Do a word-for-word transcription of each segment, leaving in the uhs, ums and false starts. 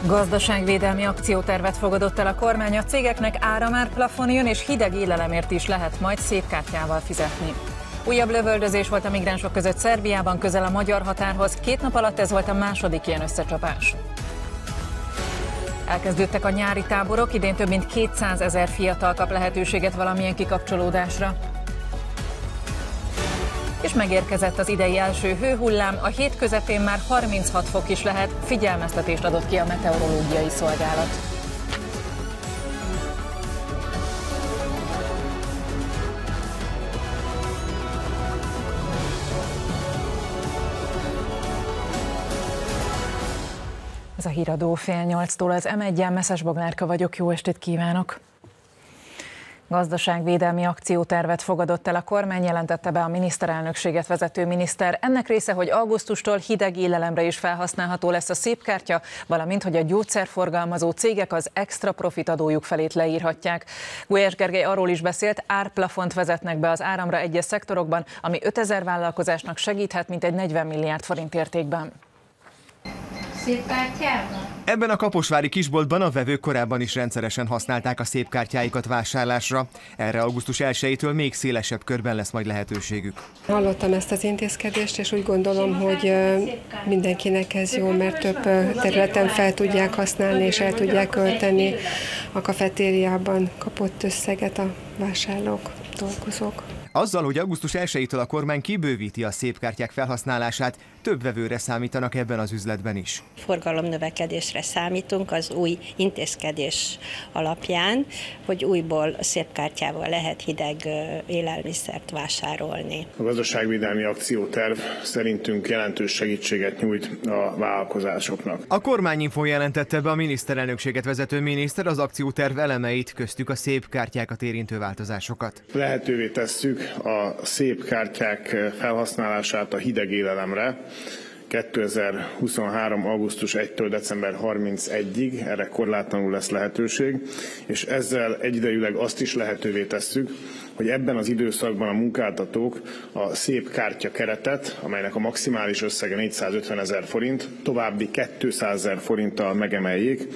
Gazdaságvédelmi akciótervet fogadott el a kormány, a cégeknek áramárplafon jön, és hideg élelemért is lehet majd szépkártyával fizetni. Újabb lövöldözés volt a migránsok között Szerbiában, közel a magyar határhoz. Két nap alatt ez volt a második ilyen összecsapás. Elkezdődtek a nyári táborok, idén több mint kétszázezer fiatal kap lehetőséget valamilyen kikapcsolódásra. És megérkezett az idei első hőhullám, a hét közepén már harminchat fok is lehet, figyelmeztetést adott ki a meteorológiai szolgálat. Ez a híradó fél nyolctól az em egyen, Meszes Bognárka vagyok, jó estét kívánok! Gazdaságvédelmi akciótervet fogadott el a kormány, jelentette be a miniszterelnökséget vezető miniszter. Ennek része, hogy augusztustól hideg élelemre is felhasználható lesz a szépkártya, valamint, hogy a gyógyszerforgalmazó cégek az extra profit adójuk felét leírhatják. Gulyás Gergely arról is beszélt, árplafont vezetnek be az áramra egyes szektorokban, ami ötezer vállalkozásnak segíthet, mint egy negyven milliárd forint értékben. Szépkártyában? Ebben a kaposvári kisboltban a vevők korábban is rendszeresen használták a szépkártyáikat vásárlásra. Erre augusztus elsejétől még szélesebb körben lesz majd lehetőségük. Hallottam ezt az intézkedést, és úgy gondolom, hogy mindenkinek ez jó, mert több területen fel tudják használni, és el tudják költeni a kafetériában kapott összeget a vásárlók, dolgozók. Azzal, hogy augusztus elsejétől a kormány kibővíti a szépkártyák felhasználását, több vevőre számítanak ebben az üzletben is. Forgalomnövekedésre számítunk az új intézkedés alapján, hogy újból szépkártyával lehet hideg élelmiszert vásárolni. A gazdaságvédelmi akcióterv szerintünk jelentős segítséget nyújt a vállalkozásoknak. A kormányinfo jelentette be a miniszterelnökséget vezető miniszter az akcióterv elemeit, köztük a szépkártyákat érintő változásokat. Lehetővé tesszük a szépkártyák felhasználását a hideg élelemre. kétezer-huszonhárom. augusztus elsejétől december harmincegyedikéig erre korlátlanul lesz lehetőség, és ezzel egyidejűleg azt is lehetővé tesszük, hogy ebben az időszakban a munkáltatók a szépkártya keretet, amelynek a maximális összege négyszázötvenezer forint, további kétszázezer forinttal megemeljék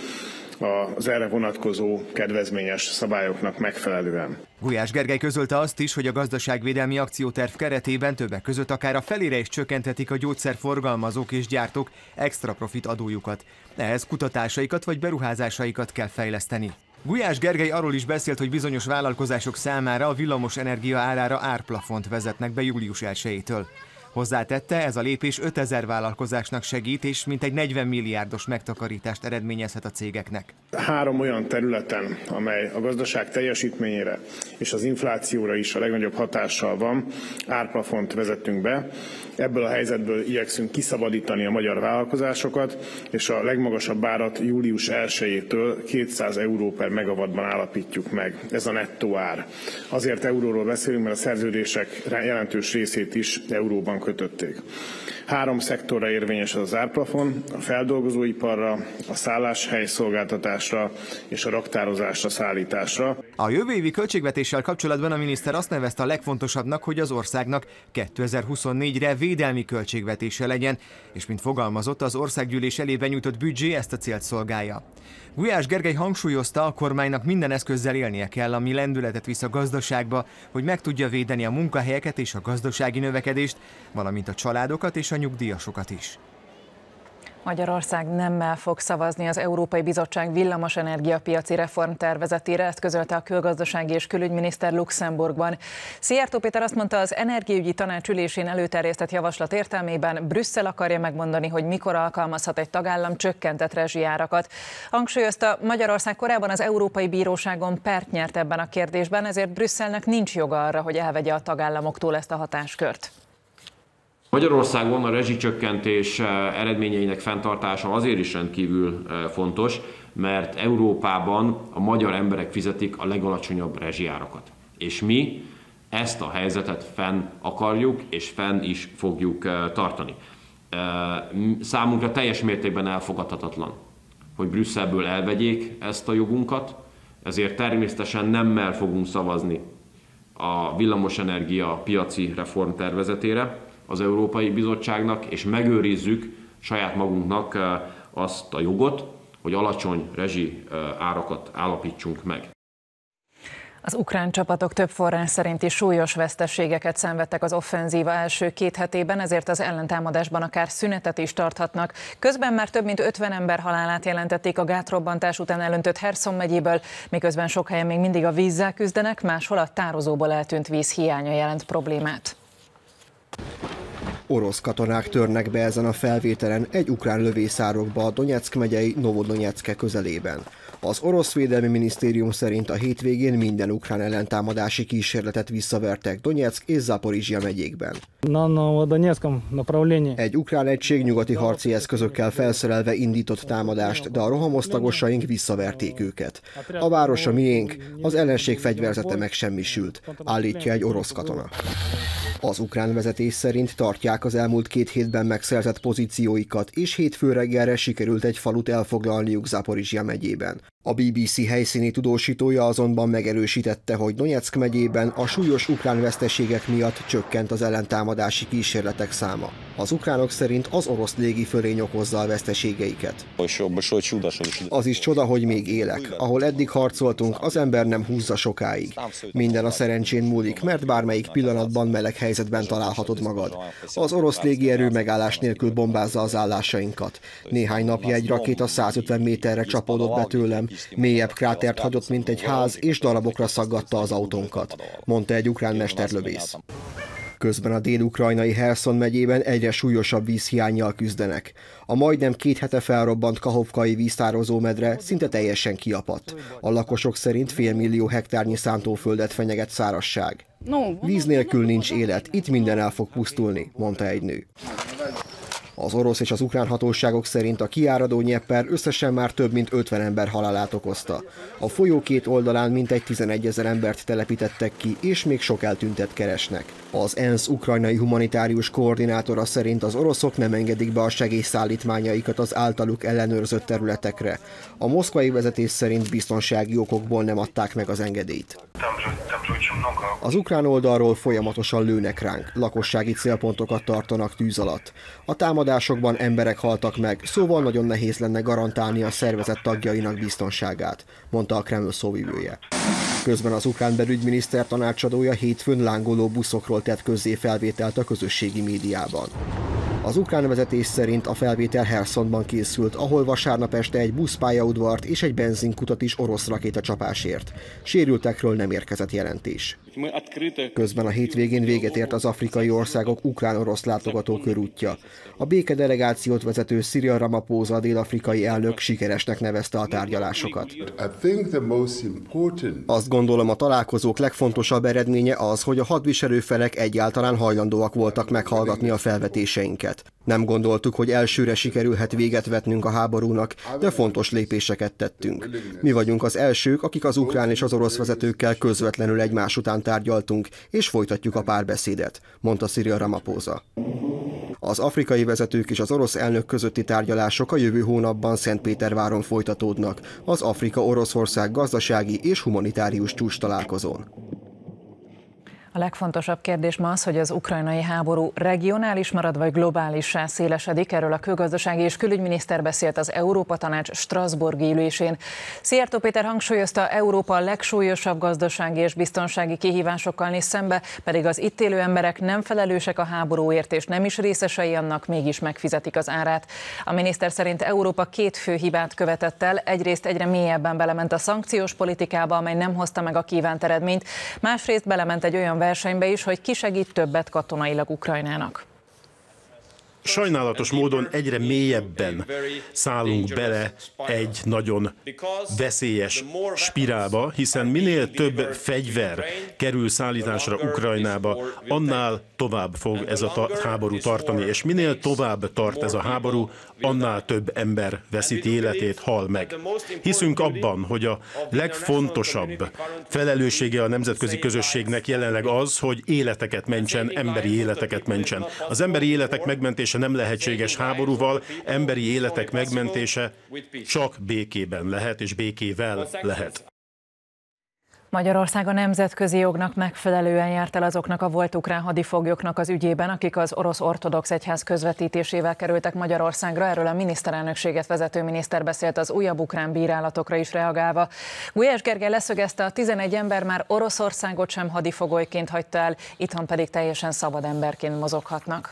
az erre vonatkozó kedvezményes szabályoknak megfelelően. Gulyás Gergely közölte azt is, hogy a gazdaságvédelmi akcióterv keretében többek között akár a felére is csökkenthetik a gyógyszerforgalmazók és gyártók extra profit adójukat. Ehhez kutatásaikat vagy beruházásaikat kell fejleszteni. Gulyás Gergely arról is beszélt, hogy bizonyos vállalkozások számára a villamos energia árára árplafont vezetnek be július elsejétől. Hozzátette, ez a lépés ötezer vállalkozásnak segít, és mintegy negyven milliárdos megtakarítást eredményezhet a cégeknek. Három olyan területen, amely a gazdaság teljesítményére és az inflációra is a legnagyobb hatással van, árplafont vezettünk be. Ebből a helyzetből igyekszünk kiszabadítani a magyar vállalkozásokat, és a legmagasabb árat július elsejétől kétszáz euró per megawattban állapítjuk meg. Ez a nettó ár. Azért euróról beszélünk, mert a szerződések jelentős részét is euróban kötötték. Három szektorra érvényes az árplafon, a feldolgozóiparra, a szálláshelyszolgáltatásra és a raktározásra, szállításra. A jövő évi költségvetéssel kapcsolatban a miniszter azt nevezte a legfontosabbnak, hogy az országnak kétezer-huszonnégyre védelmi költségvetése legyen, és mint fogalmazott, az országgyűlés elé benyújtott büdzsé ezt a célt szolgálja. Gulyás Gergely hangsúlyozta, a kormánynak minden eszközzel élnie kell, ami lendületet visz a gazdaságba, hogy meg tudja védeni a munkahelyeket és a gazdasági növekedést, valamint a családokat és a nyugdíjasokat is. Magyarország nemmel fog szavazni az Európai Bizottság villamosenergia piaci reformtervezetére, ezt közölte a külgazdasági és külügyminiszter Luxemburgban. Szijjártó Péter azt mondta, az energiaügyi tanács ülésén előterjesztett javaslat értelmében Brüsszel akarja megmondani, hogy mikor alkalmazhat egy tagállam csökkentett rezsijárakat. Hangsúlyozta, Magyarország korábban az Európai Bíróságon pert nyert ebben a kérdésben, ezért Brüsszelnek nincs joga arra, hogy elvegye a tagállamoktól ezt a hatáskört. Magyarországon a rezsicsökkentés eredményeinek fenntartása azért is rendkívül fontos, mert Európában a magyar emberek fizetik a legalacsonyabb rezsijárakat. És mi ezt a helyzetet fenn akarjuk, és fenn is fogjuk tartani. Számunkra teljes mértékben elfogadhatatlan, hogy Brüsszelből elvegyék ezt a jogunkat, ezért természetesen nemmel fogunk szavazni a villamosenergia piaci reformtervezetére az Európai Bizottságnak, és megőrizzük saját magunknak azt a jogot, hogy alacsony rezsi árakat állapítsunk meg. Az ukrán csapatok több forrás szerint is súlyos veszteségeket szenvedtek az offenzíva első két hetében, ezért az ellentámadásban akár szünetet is tarthatnak. Közben már több mint ötven ember halálát jelentették a gátrobbantás után elöntött Herson megyéből, miközben sok helyen még mindig a vízzel küzdenek, máshol a tározóból eltűnt víz hiánya jelent problémát. Orosz katonák törnek be ezen a felvételen egy ukrán lövészárokba a Donyeck megyei Novodonyeck közelében. Az orosz védelmi minisztérium szerint a hétvégén minden ukrán ellentámadási kísérletet visszavertek Donyeck és Zaporizhzhia megyékben. Egy ukrán egység nyugati harci eszközökkel felszerelve indított támadást, de a rohamosztagosaink visszaverték őket. A város a miénk, az ellenség fegyverzete megsemmisült, állítja egy orosz katona. Az ukrán vezetés szerint tartják az elmúlt két hétben megszerzett pozícióikat, és hétfő reggelre sikerült egy falut elfoglalniuk Zaporizhzhia megyében. A bé bé cé helyszíni tudósítója azonban megerősítette, hogy Donyeck megyében a súlyos ukrán veszteségek miatt csökkent az ellentámadási kísérletek száma. Az ukránok szerint az orosz légifölény okozza a veszteségeiket. Az is csoda, hogy még élek. Ahol eddig harcoltunk, az ember nem húzza sokáig. Minden a szerencsén múlik, mert bármelyik pillanatban meleg helyzetben találhatod magad. Az orosz légierő megállás nélkül bombázza az állásainkat. Néhány napja egy rakéta százötven méterre csapódott be tőlem, mélyebb krátert hagyott, mint egy ház, és darabokra szaggatta az autónkat, mondta egy ukrán mesterlövész. Közben a dél-ukrajnai Herson megyében egyre súlyosabb vízhiánnyal küzdenek. A majdnem két hete felrobbant Kahovkai víztározó medre szinte teljesen kiapadt. A lakosok szerint félmillió hektárnyi szántóföldet fenyeget szárazság. Víz nélkül nincs élet, itt minden el fog pusztulni, mondta egy nő. Az orosz és az ukrán hatóságok szerint a kiáradó Dnyeper összesen már több mint ötven ember halálát okozta. A folyó két oldalán mintegy tizenegyezer embert telepítettek ki, és még sok eltüntet keresnek. Az ENSZ ukrajnai humanitárius koordinátora szerint az oroszok nem engedik be a segélyszállítmányaikat az általuk ellenőrzött területekre. A moszkvai vezetés szerint biztonsági okokból nem adták meg az engedélyt. Az ukrán oldalról folyamatosan lőnek ránk, lakossági célpontokat tartanak tűz alatt. A támadásokban emberek haltak meg, szóval nagyon nehéz lenne garantálni a szervezet tagjainak biztonságát, mondta a Kreml szóvivője. Közben az ukrán belügyminiszter tanácsadója hétfőn lángoló buszokról tett közzé felvételt a közösségi médiában. Az ukrán vezetés szerint a felvétel Hersonban készült, ahol vasárnap este egy buszpályaudvart és egy benzinkutat is orosz rakétacsapásért. Sérültekről nem érkezett jelentés. Közben a hétvégén véget ért az afrikai országok ukrán-orosz látogató körútja. A békedelegációt vezető Cyril Ramaphosa, a dél-afrikai elnök sikeresnek nevezte a tárgyalásokat. Azt gondolom, a találkozók legfontosabb eredménye az, hogy a hadviselő felek egyáltalán hajlandóak voltak meghallgatni a felvetéseinket. Nem gondoltuk, hogy elsőre sikerülhet véget vetnünk a háborúnak, de fontos lépéseket tettünk. Mi vagyunk az elsők, akik az ukrán és az orosz vezetőkkel közvetlenül egymás után tárgyaltunk, és folytatjuk a párbeszédet, mondta Cyril Ramaphosa. Az afrikai vezetők és az orosz elnök közötti tárgyalások a jövő hónapban Szentpéterváron folytatódnak, az Afrika-Oroszország gazdasági és humanitárius csúcs találkozón. A legfontosabb kérdés ma az, hogy az ukrajnai háború regionális marad vagy globálissá szélesedik. Erről a külgazdasági és külügyminiszter beszélt az Európa Tanács strasbourgi ülésén. Szijjártó Péter hangsúlyozta, Európa a legsúlyosabb gazdasági és biztonsági kihívásokkal néz szembe, pedig az itt élő emberek nem felelősek a háborúért és nem is részesei annak, mégis megfizetik az árát. A miniszter szerint Európa két fő hibát követett el, egyrészt egyre mélyebben belement a szankciós politikába, amely nem hozta meg a kívánt eredményt, másrészt belement egy olyan versenybe is, hogy ki segít többet katonailag Ukrajnának. Sajnálatos módon egyre mélyebben szállunk bele egy nagyon veszélyes spirálba, hiszen minél több fegyver kerül szállításra Ukrajnába, annál tovább fog ez a ta- háború tartani, és minél tovább tart ez a háború, annál több ember veszíti életét, hal meg. Hiszünk abban, hogy a legfontosabb felelőssége a nemzetközi közösségnek jelenleg az, hogy életeket mentsen, emberi életeket mentsen. Az emberi életek megmentése nem lehetséges háborúval, emberi életek megmentése csak békében lehet, és békével lehet. Magyarország a nemzetközi jognak megfelelően járt el azoknak a volt ukrán hadifoglyoknak az ügyében, akik az orosz ortodox egyház közvetítésével kerültek Magyarországra. Erről a miniszterelnökséget vezető miniszter beszélt az újabb ukrán bírálatokra is reagálva. Gulyás Gergely leszögezte, a tizenegy ember már Oroszországot sem hadifogolyként hagyta el, itthon pedig teljesen szabad emberként mozoghatnak.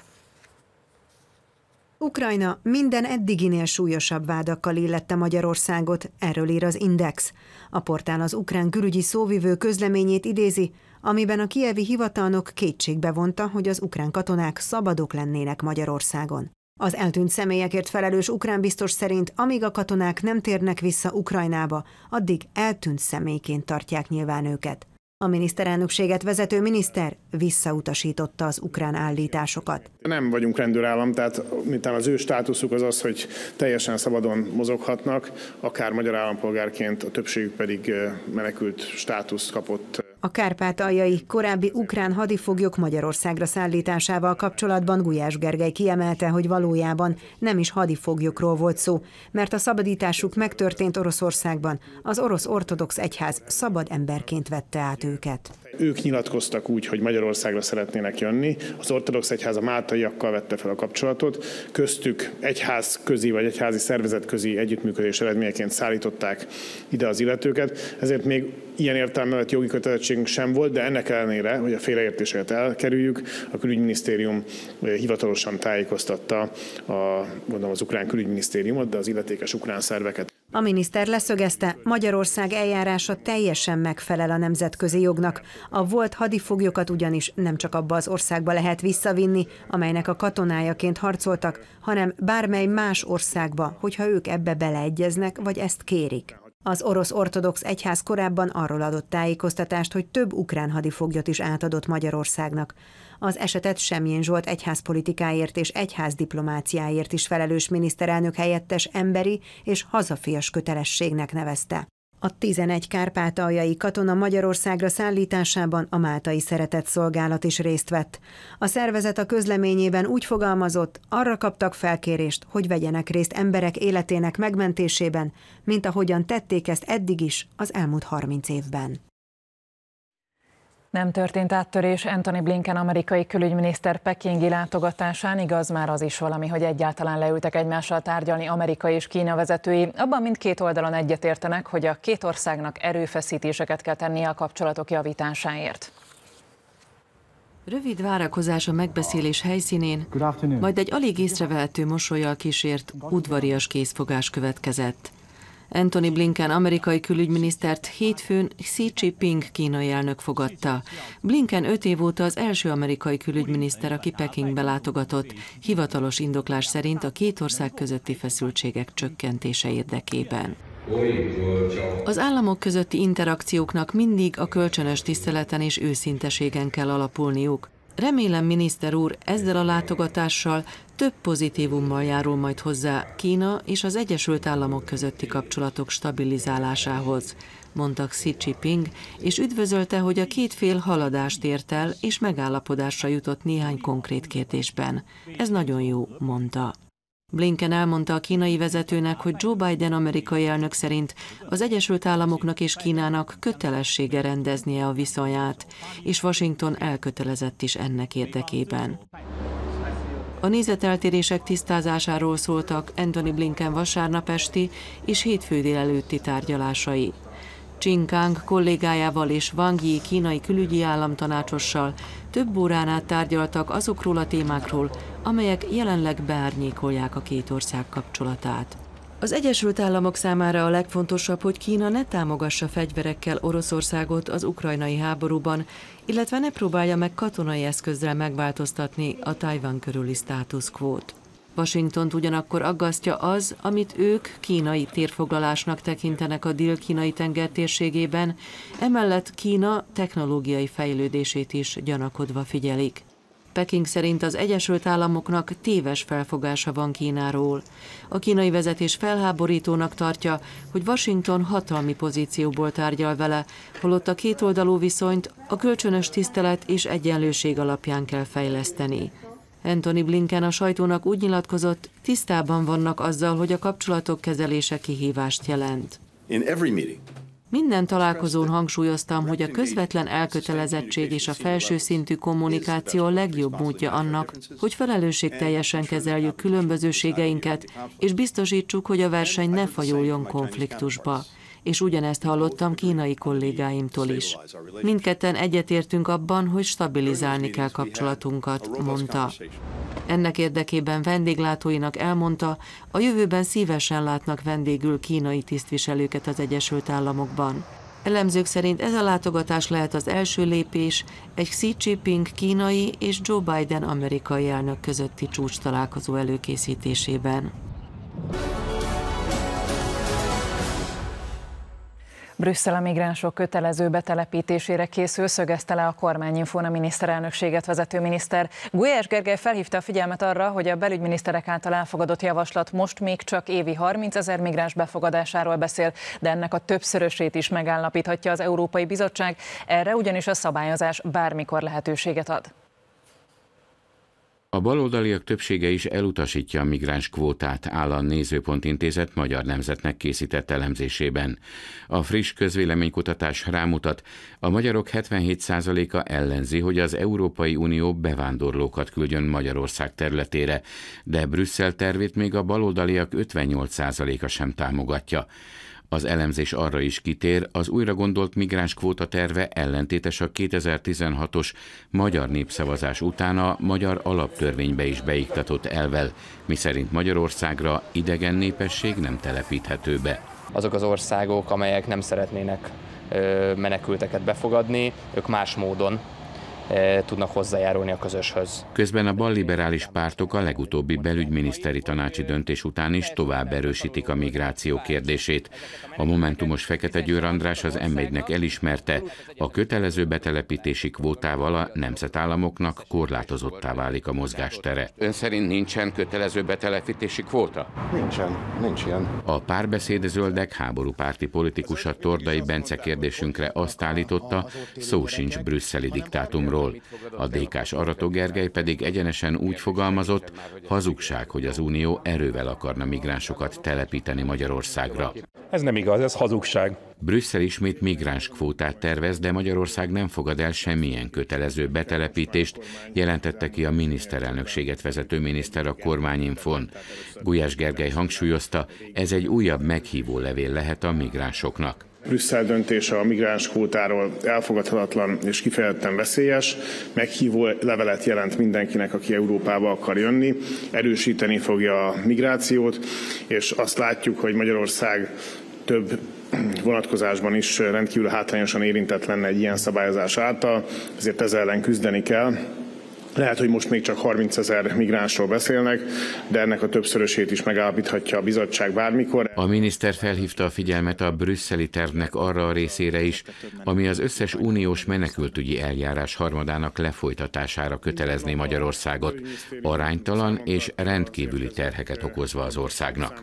Ukrajna minden eddiginél súlyosabb vádakkal illette Magyarországot, erről ír az Index. A portál az ukrán külügyi szóvivő közleményét idézi, amiben a kijevi hivatalnok kétségbe vonta, hogy az ukrán katonák szabadok lennének Magyarországon. Az eltűnt személyekért felelős ukrán biztos szerint, amíg a katonák nem térnek vissza Ukrajnába, addig eltűnt személyként tartják nyilván őket. A miniszterelnökséget vezető miniszter visszautasította az ukrán állításokat. Nem vagyunk rendőrállam, tehát miután az ő státuszuk az az, hogy teljesen szabadon mozoghatnak, akár magyar állampolgárként, a többségük pedig menekült státuszt kapott. A kárpátaljai korábbi ukrán hadifoglyok Magyarországra szállításával kapcsolatban Gulyás Gergely kiemelte, hogy valójában nem is hadifoglyokról volt szó, mert a szabadításuk megtörtént Oroszországban, az orosz ortodox egyház szabad emberként vette át őket. Ők nyilatkoztak úgy, hogy Magyarországra szeretnének jönni. Az ortodox egyház a máltaiakkal vette fel a kapcsolatot. Köztük egyházközi vagy egyházi szervezetközi együttműködés eredményeként szállították ide az illetőket. Ezért még ilyen értelmevet jogi kötelezettségünk sem volt, de ennek ellenére, hogy a félreértéseket elkerüljük, a külügyminisztérium hivatalosan tájékoztatta a, mondom, az ukrán külügyminisztériumot, de az illetékes ukrán szerveket. A miniszter leszögezte, Magyarország eljárása teljesen megfelel a nemzetközi jognak. A volt hadifoglyokat ugyanis nem csak abba az országba lehet visszavinni, amelynek a katonájaként harcoltak, hanem bármely más országba, hogyha ők ebbe beleegyeznek, vagy ezt kérik. Az orosz ortodox egyház korábban arról adott tájékoztatást, hogy több ukrán hadifoglyot is átadott Magyarországnak. Az esetet Semjén Zsolt egyházpolitikáért és egyházdiplomáciáért is felelős miniszterelnök helyettes emberi és hazafias kötelességnek nevezte. A tizenegy kárpátaljai katona Magyarországra szállításában a Máltai Szeretetszolgálat is részt vett. A szervezet a közleményében úgy fogalmazott, arra kaptak felkérést, hogy vegyenek részt emberek életének megmentésében, mint ahogyan tették ezt eddig is az elmúlt harminc évben. Nem történt áttörés Antony Blinken amerikai külügyminiszter pekingi látogatásán, igaz már az is valami, hogy egyáltalán leültek egymással tárgyalni Amerika és Kína vezetői. Abban mindkét oldalon egyetértenek, hogy a két országnak erőfeszítéseket kell tennie a kapcsolatok javításáért. Rövid várakozás a megbeszélés helyszínén, majd egy alig észrevehető mosollyal kísért udvarias készfogás következett. Antony Blinken amerikai külügyminisztert hétfőn Xi Jinping kínai elnök fogadta. Blinken öt év óta az első amerikai külügyminiszter, aki Pekingbe látogatott, hivatalos indoklás szerint a két ország közötti feszültségek csökkentése érdekében. Az államok közötti interakcióknak mindig a kölcsönös tiszteleten és őszinteségen kell alapulniuk. Remélem, miniszter úr, ezzel a látogatással több pozitívummal járul majd hozzá Kína és az Egyesült Államok közötti kapcsolatok stabilizálásához, mondta Xi Jinping, és üdvözölte, hogy a két fél haladást ért el és megállapodásra jutott néhány konkrét kérdésben. Ez nagyon jó, mondta. Blinken elmondta a kínai vezetőnek, hogy Joe Biden amerikai elnök szerint az Egyesült Államoknak és Kínának kötelessége rendeznie a viszonyát, és Washington elkötelezett is ennek érdekében. A nézeteltérések tisztázásáról szóltak Antony Blinken vasárnap esti és hétfő délelőtti tárgyalásai. Qin Gang kollégájával és Wang Yi kínai külügyi államtanácsossal több órán át tárgyaltak azokról a témákról, amelyek jelenleg beárnyékolják a két ország kapcsolatát. Az Egyesült Államok számára a legfontosabb, hogy Kína ne támogassa fegyverekkel Oroszországot az ukrajnai háborúban, illetve ne próbálja meg katonai eszközzel megváltoztatni a Tajvan körüli status quót. Washingtont ugyanakkor aggasztja az, amit ők kínai térfoglalásnak tekintenek a Dél-kínai tenger térségében, emellett Kína technológiai fejlődését is gyanakodva figyelik. Peking szerint az Egyesült Államoknak téves felfogása van Kínáról. A kínai vezetés felháborítónak tartja, hogy Washington hatalmi pozícióból tárgyal vele, holott a kétoldalú viszonyt a kölcsönös tisztelet és egyenlőség alapján kell fejleszteni. Antony Blinken a sajtónak úgy nyilatkozott, tisztában vannak azzal, hogy a kapcsolatok kezelése kihívást jelent. Minden találkozón hangsúlyoztam, hogy a közvetlen elkötelezettség és a felső szintű kommunikáció a legjobb módja annak, hogy felelősségteljesen kezeljük különbözőségeinket, és biztosítsuk, hogy a verseny ne fajuljon konfliktusba. És ugyanezt hallottam kínai kollégáimtól is. Mindketten egyetértünk abban, hogy stabilizálni kell kapcsolatunkat, mondta. Ennek érdekében vendéglátóinak elmondta, a jövőben szívesen látnak vendégül kínai tisztviselőket az Egyesült Államokban. Elemzők szerint ez a látogatás lehet az első lépés egy Xi Jinping kínai és Joe Biden amerikai elnök közötti csúcstalálkozó előkészítésében. Brüsszel a migránsok kötelező betelepítésére készül, szögezte le a Kormányinfón a miniszterelnökséget vezető miniszter. Gulyás Gergely felhívta a figyelmet arra, hogy a belügyminiszterek által elfogadott javaslat most még csak évi harmincezer migráns befogadásáról beszél, de ennek a többszörösét is megállapíthatja az Európai Bizottság, erre ugyanis a szabályozás bármikor lehetőséget ad. A baloldaliak többsége is elutasítja a migráns kvótát, áll a Nézőpont Intézet Magyar Nemzetnek készített elemzésében. A friss közvéleménykutatás rámutat, a magyarok hetvenhét százaléka ellenzi, hogy az Európai Unió bevándorlókat küldjön Magyarország területére, de Brüsszel tervét még a baloldaliak ötvennyolc százaléka sem támogatja. Az elemzés arra is kitér, az újra gondolt migránskvóta terve ellentétes a kétezer-tizenhatos magyar népszavazás után a magyar alaptörvénybe is beiktatott elvvel, miszerint Magyarországra idegen népesség nem telepíthető be. Azok az országok, amelyek nem szeretnének menekülteket befogadni, ők más módon tudnak hozzájárulni a közöshöz. Közben a balliberális pártok a legutóbbi belügyminiszteri tanácsi döntés után is tovább erősítik a migráció kérdését. A momentumos Fekete Győr András az em egynek elismerte, a kötelező betelepítési kvótával a nemzetállamoknak korlátozottá válik a mozgástere. Ön szerint nincsen kötelező betelepítési kvóta? Nincsen, nincs ilyen. A Párbeszéd Zöldek háborúpárti politikusa Tordai Bence kérdésünkre azt állította, szó sincs brüsszeli diktátumról. A dé ká-s Arató Gergely pedig egyenesen úgy fogalmazott, hazugság, hogy az Unió erővel akarna migránsokat telepíteni Magyarországra. Ez nem igaz, ez hazugság. Brüsszel ismét migránskvótát tervez, de Magyarország nem fogad el semmilyen kötelező betelepítést, jelentette ki a miniszterelnökséget vezető miniszter a Kormányinfón. Gulyás Gergely hangsúlyozta, ez egy újabb meghívó levél lehet a migránsoknak. Brüsszel döntése a migránskvótáról elfogadhatatlan és kifejezetten veszélyes, meghívó levelet jelent mindenkinek, aki Európába akar jönni, erősíteni fogja a migrációt, és azt látjuk, hogy Magyarország több vonatkozásban is rendkívül hátrányosan érintett lenne egy ilyen szabályozás által, ezért ezzel ellen küzdeni kell. Lehet, hogy most még csak harmincezer migránsról beszélnek, de ennek a többszörösét is megállapíthatja a bizottság bármikor. A miniszter felhívta a figyelmet a brüsszeli tervnek arra a részére is, ami az összes uniós menekültügyi eljárás harmadának lefolytatására kötelezné Magyarországot, aránytalan és rendkívüli terheket okozva az országnak.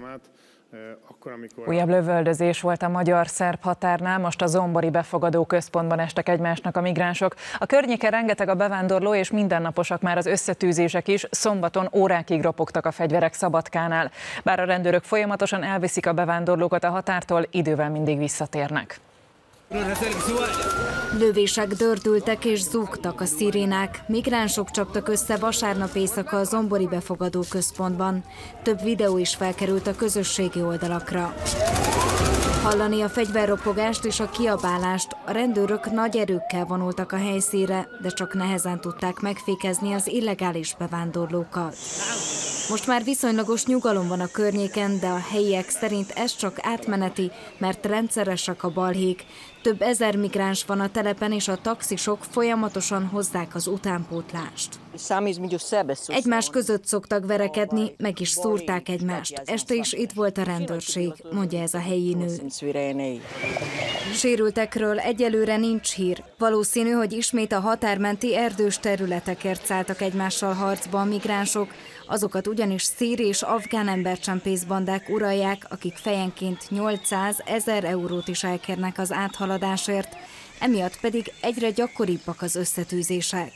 Újabb lövöldözés volt a magyar-szerb határnál, most a zombori befogadó központban estek egymásnak a migránsok. A környéken rengeteg a bevándorló, és mindennaposak már az összetűzések is, szombaton órákig ropogtak a fegyverek Szabadkánál. Bár a rendőrök folyamatosan elviszik a bevándorlókat a határtól, idővel mindig visszatérnek. Lövések dördültek és zúgtak a szirénák. Migránsok csaptak össze vasárnap éjszaka a zombori befogadó központban. Több videó is felkerült a közösségi oldalakra. Hallani a fegyverropogást és a kiabálást, a rendőrök nagy erőkkel vonultak a helyszínre, de csak nehezen tudták megfékezni az illegális bevándorlókat. Most már viszonylagos nyugalom van a környéken, de a helyiek szerint ez csak átmeneti, mert rendszeresek a balhék. Több ezer migráns van a telepen, és a taxisok folyamatosan hozzák az utánpótlást. Egymás között szoktak verekedni, meg is szúrták egymást. Este is itt volt a rendőrség, mondja ez a helyi nő. Sérültekről egyelőre nincs hír. Valószínű, hogy ismét a határmenti erdős területekért szálltak egymással harcba a migránsok, azokat ugyanis szír és afgán embercsempészbandák uralják, akik fejenként nyolcszáz-ezer eurót is elkérnek az áthaladásért, emiatt pedig egyre gyakoribbak az összetűzések.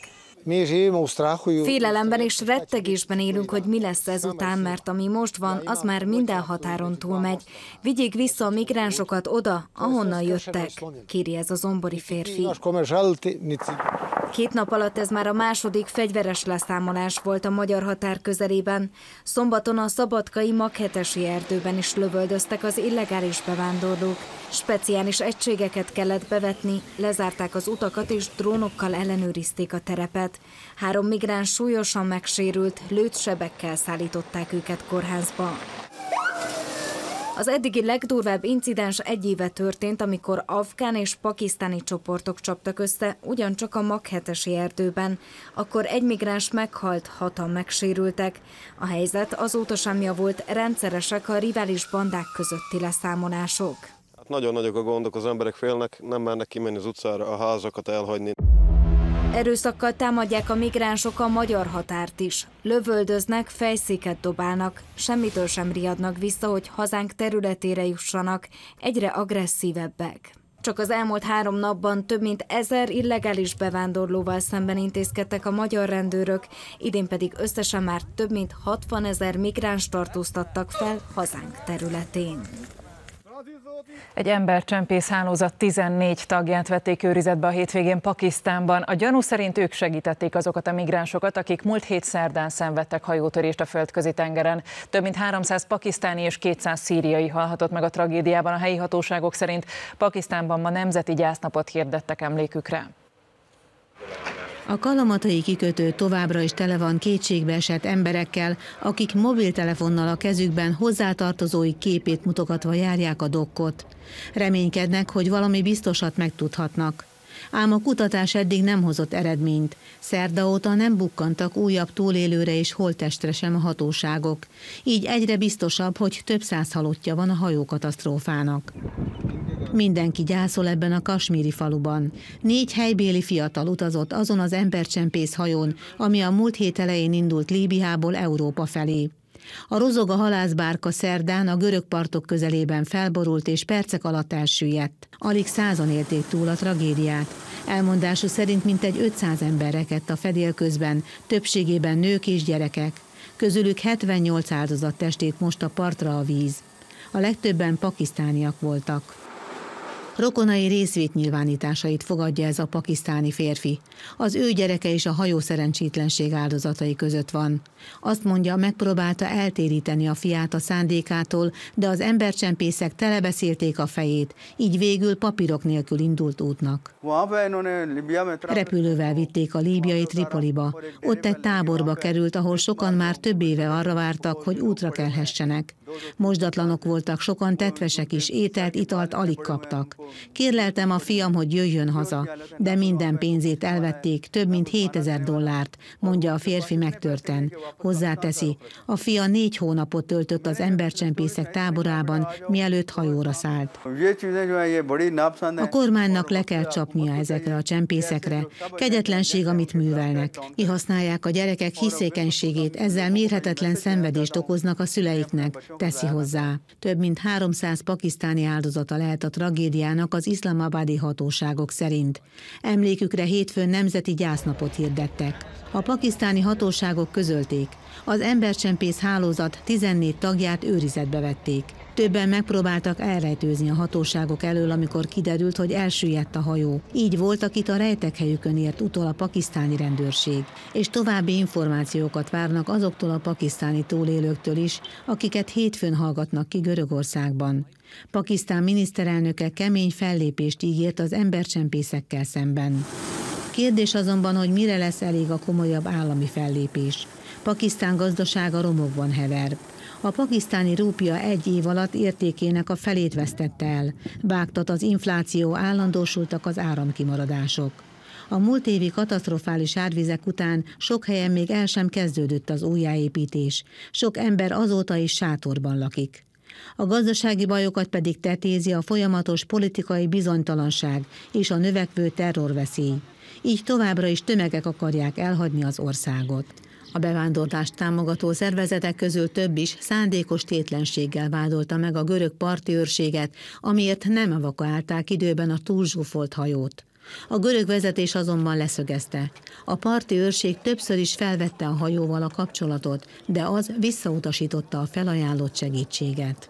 Félelemben és rettegésben élünk, hogy mi lesz ezután, mert ami most van, az már minden határon túlmegy. Vigyék vissza a migránsokat oda, ahonnan jöttek, kéri ez a zombori férfi. Két nap alatt ez már a második fegyveres leszámolás volt a magyar határ közelében. Szombaton a szabadkai Maghetesi erdőben is lövöldöztek az illegális bevándorlók. Speciális egységeket kellett bevetni, lezárták az utakat és drónokkal ellenőrizték a terepet. Három migráns súlyosan megsérült, lőtt sebekkel szállították őket kórházba. Az eddigi legdurvább incidens egy éve történt, amikor afgán és pakisztáni csoportok csaptak össze, ugyancsak a Maghetesi erdőben. Akkor egy migráns meghalt, hatan megsérültek. A helyzet azóta sem javult, rendszeresek a rivális bandák közötti leszámolások. Nagyon nagyok a gondok, az emberek félnek, nem mernek kimenni az utcára, a házakat elhagyni. Erőszakkal támadják a migránsok a magyar határt is. Lövöldöznek, fejszéket dobálnak, semmitől sem riadnak vissza, hogy hazánk területére jussanak, egyre agresszívebbek. Csak az elmúlt három napban több mint ezer illegális bevándorlóval szemben intézkedtek a magyar rendőrök, idén pedig összesen már több mint hatvanezer migráns tartóztattak fel hazánk területén. Egy embercsempész hálózat tizennégy tagját vették őrizetbe a hétvégén Pakisztánban. A gyanú szerint ők segítették azokat a migránsokat, akik múlt hét szerdán szenvedtek hajótörést a földközi tengeren. Több mint háromszáz pakisztáni és kétszáz szíriai halhatott meg a tragédiában. A helyi hatóságok szerint Pakisztánban ma nemzeti gyásznapot hirdettek emlékükre. A kalamatai kikötő továbbra is tele van kétségbeesett emberekkel, akik mobiltelefonnal a kezükben hozzátartozóik képét mutogatva járják a dokkot. Reménykednek, hogy valami biztosat megtudhatnak. Ám a kutatás eddig nem hozott eredményt. Szerda óta nem bukkantak újabb túlélőre és holttestre sem a hatóságok. Így egyre biztosabb, hogy több száz halottja van a hajókatasztrófának. Mindenki gyászol ebben a kasmíri faluban. Négy helybéli fiatal utazott azon az embercsempész hajón, ami a múlt hét elején indult Líbiából Európa felé. A Rozoga halászbárka szerdán a görög partok közelében felborult és percek alatt elsüllyedt. Alig százan élték túl a tragédiát. Elmondása szerint mintegy ötszáz ember rekedt a fedél közben, többségében nők és gyerekek. Közülük hetvennyolc áldozat testét most a partra a víz. A legtöbben pakisztániak voltak. Rokonai részvétnyilvánításait fogadja ez a pakisztáni férfi. Az ő gyereke is a hajó szerencsétlenség áldozatai között van. Azt mondja, megpróbálta eltéríteni a fiát a szándékától, de az embercsempészek telebeszélték a fejét, így végül papírok nélkül indult útnak. Repülővel vitték a líbiai Tripoliba. Ott egy táborba került, ahol sokan már több éve arra vártak, hogy útra kelhessenek. Mosdatlanok voltak, sokan tetvesek is, ételt, italt alig kaptak. Kérleltem a fiam, hogy jöjjön haza, de minden pénzét elvették, több mint hétezer dollárt, mondja a férfi megtörten. Hozzáteszi, a fia négy hónapot töltött az embercsempészek táborában, mielőtt hajóra szállt. A kormánynak le kell csapnia ezekre a csempészekre. Kegyetlenség, amit művelnek. Kihasználják a gyerekek hiszékenységét, ezzel mérhetetlen szenvedést okoznak a szüleiknek, teszi hozzá. Több mint háromszáz pakisztáni áldozata lehet a tragédiának az iszlamabadi hatóságok szerint. Emlékükre hétfőn nemzeti gyásznapot hirdettek. A pakisztáni hatóságok közölték, az embercsempész hálózat tizennégy tagját őrizetbe vették. Többen megpróbáltak elrejtőzni a hatóságok elől, amikor kiderült, hogy elsüllyedt a hajó. Így volt, akit a rejtekhelyükön ért utol a pakisztáni rendőrség. És további információkat várnak azoktól a pakisztáni túlélőktől is, akiket hétfőn hallgatnak ki Görögországban. Pakisztán miniszterelnöke kemény fellépést ígért az embercsempészekkel szemben. Kérdés azonban, hogy mire lesz elég a komolyabb állami fellépés. Pakisztán gazdasága romokban hever. A pakisztáni rúpia egy év alatt értékének a felét vesztette el. Vágtat az infláció, állandósultak az áramkimaradások. A múlt évi katasztrofális árvizek után sok helyen még el sem kezdődött az újjáépítés. Sok ember azóta is sátorban lakik. A gazdasági bajokat pedig tetézi a folyamatos politikai bizonytalanság és a növekvő terrorveszély. Így továbbra is tömegek akarják elhagyni az országot. A bevándorlást támogató szervezetek közül több is szándékos tétlenséggel vádolta meg a görög parti őrséget, amiért nem evakuálták időben a túlzsúfolt hajót. A görög vezetés azonban leszögezte. A parti őrség többször is felvette a hajóval a kapcsolatot, de az visszautasította a felajánlott segítséget.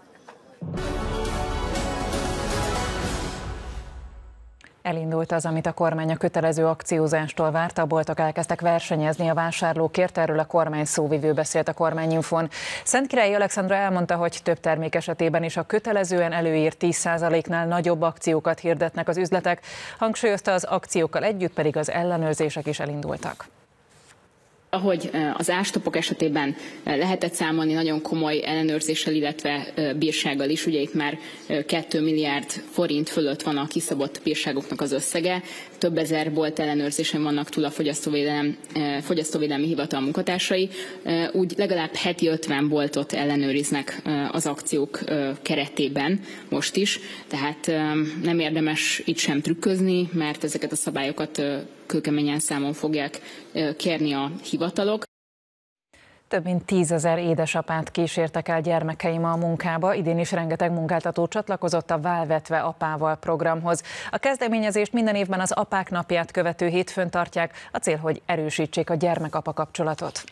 Elindult az, amit a kormány a kötelező akciózástól várt, a boltok elkezdtek versenyezni a vásárlókért, erről a kormány szóvivő beszélt a Kormányinfón. Szentkirályi Alexandra elmondta, hogy több termék esetében is a kötelezően előírt tíz százaléknál nagyobb akciókat hirdetnek az üzletek, hangsúlyozta, az akciókkal együtt pedig az ellenőrzések is elindultak. Ahogy az ástopok esetében lehetett számolni nagyon komoly ellenőrzéssel, illetve bírsággal is, ugye itt már két milliárd forint fölött van a kiszabott bírságoknak az összege, több ezer bolt ellenőrzésen vannak túl a Fogyasztóvédelem, Fogyasztóvédelmi Hivatal munkatársai, úgy legalább heti ötven boltot ellenőriznek az akciók keretében most is, tehát nem érdemes itt sem trükközni, mert ezeket a szabályokat kőkeményen számon fogják kérni a hivatalok. Több mint tízezer édesapát kísértek el gyermekeim a munkába, idén is rengeteg munkáltató csatlakozott a Válvetve apával programhoz. A kezdeményezést minden évben az apák napját követő hétfőn tartják, a cél, hogy erősítsék a gyermek-apa kapcsolatot.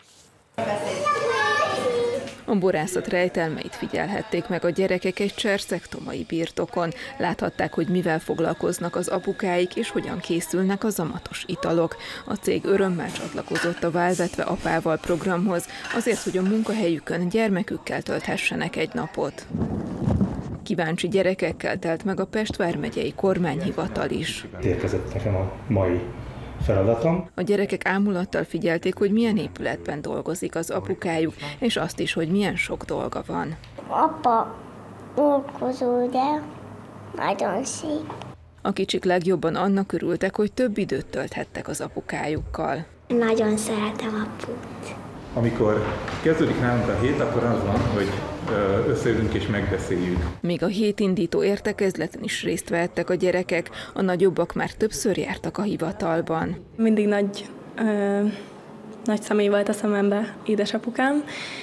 A borászat rejtelmeit figyelhették meg a gyerekek egy cserszegtomai birtokon. Láthatták, hogy mivel foglalkoznak az apukáik, és hogyan készülnek a zamatos italok. A cég örömmel csatlakozott a Válvetve apával programhoz, azért, hogy a munkahelyükön gyermekükkel tölthessenek egy napot. Kíváncsi gyerekekkel telt meg a Pest vármegyei kormányhivatal is. Érkezett nekem a mai feladatom. A gyerekek ámulattal figyelték, hogy milyen épületben dolgozik az apukájuk, és azt is, hogy milyen sok dolga van. Apa dolgozó, de nagyon szép. A kicsik legjobban annak örültek, hogy több időt tölthettek az apukájukkal. Nagyon szeretem aput. Amikor kezdődik nálunk a hét, akkor az van, hogy összeülünk és megbeszéljük. Még a hétindító értekezleten is részt vettek a gyerekek, a nagyobbak már többször jártak a hivatalban. Mindig nagy, ö, nagy személy volt a szemembe édesapukám,